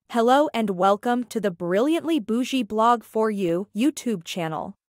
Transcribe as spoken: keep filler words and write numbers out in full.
Hello and welcome to the Brilliantly Bougie blog for you YouTube channel.